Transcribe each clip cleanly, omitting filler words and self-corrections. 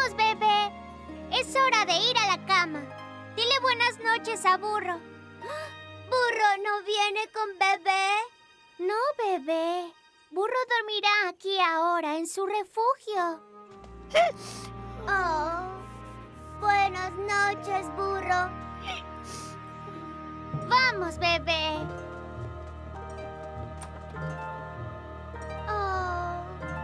¡Vamos, bebé! Es hora de ir a la cama. Dile buenas noches a Burro. ¿Burro no viene con bebé? No, bebé. Burro dormirá aquí ahora, en su refugio. Oh. Buenas noches, Burro. ¡Vamos, bebé! Oh.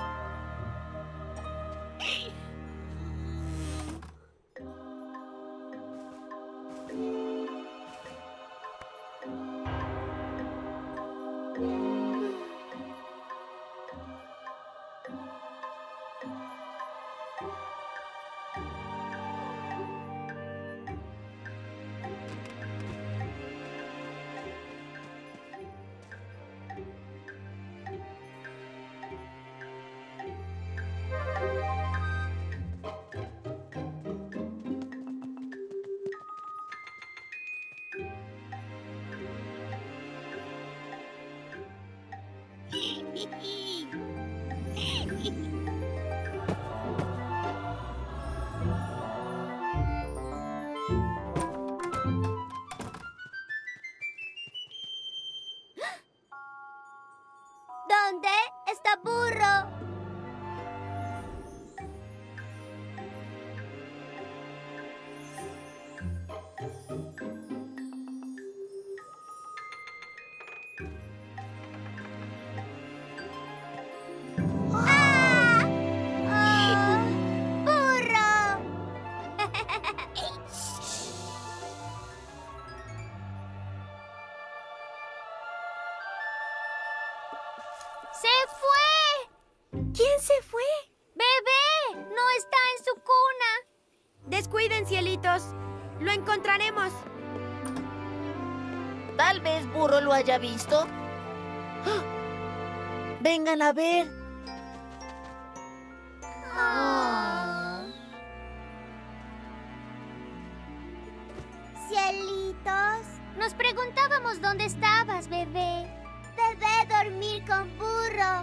¿Dónde está Burro? ¡Ah! ¡Oh! ¡Burro! ¡Se fue! ¿Quién se fue? ¡Bebé! ¡No está en su cuna! Descuiden, cielitos. Lo encontraremos. Tal vez Burro lo haya visto. ¡Ah! ¡Vengan a ver! Cielitos, nos preguntábamos dónde estabas, bebé. Debe dormir con Burro.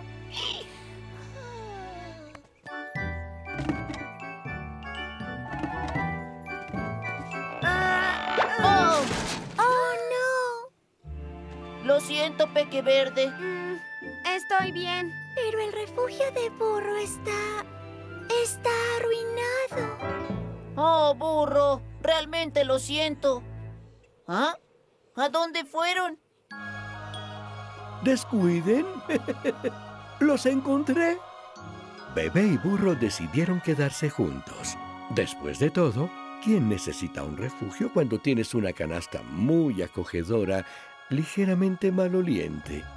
¡Oh! ¡Oh, Lo siento, Peque Verde. Estoy bien. Pero el refugio de Burro está arruinado. Oh, Burro, realmente lo siento. ¿Ah? ¿A dónde fueron? Descuiden. Los encontré. Bebé y Burro decidieron quedarse juntos. Después de todo, ¿quién necesita un refugio cuando tienes una canasta muy acogedora, ligeramente maloliente?